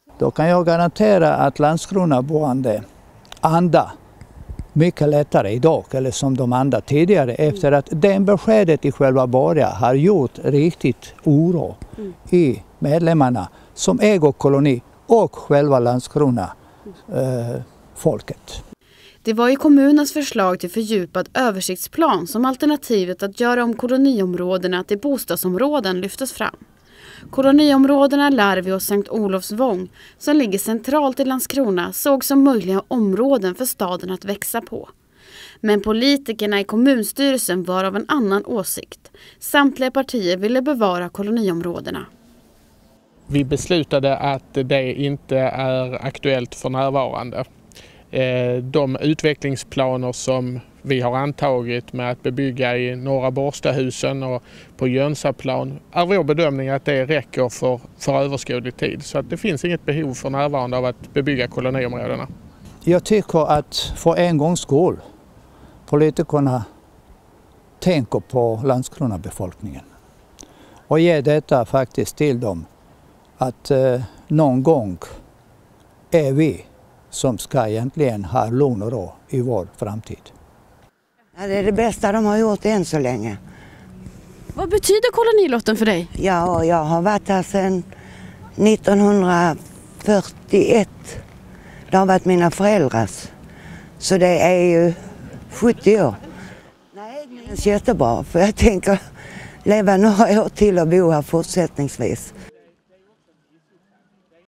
Då kan jag garantera att Landskronaboende andar mycket lättare idag, eller som de andra tidigare, efter att den beskedet i själva början har gjort riktigt oro i medlemmarna som äger koloni och själva Landskrona folket. Det var i kommunens förslag till fördjupad översiktsplan som alternativet att göra om koloniområdena till bostadsområden lyftes fram. Koloniområdena Larvi och Sankt Olofsvång, som ligger centralt i Landskrona, såg som möjliga områden för staden att växa på. Men politikerna i kommunstyrelsen var av en annan åsikt. Samtliga partier ville bevara koloniområdena. Vi beslutade att det inte är aktuellt för närvarande. De utvecklingsplaner som vi har antagit med att bebygga i Norra Borstahusen och på Jönsaplan är vår bedömning att det räcker för överskådlig tid. Så att det finns inget behov för närvarande av att bebygga koloniområdena. Jag tycker att för en gångs skull politikerna tänker på Landskrona-befolkningen och ger detta faktiskt till dem att någon gång är vi som ska egentligen ha lugn och ro i vår framtid. Ja, det är det bästa de har gjort än så länge. Vad betyder kolonilotten för dig? Ja, jag har varit här sedan 1941. Det har varit mina föräldrars. Så det är ju 70 år. Nej, det är jättebra för jag tänker leva några år till och bo här fortsättningsvis.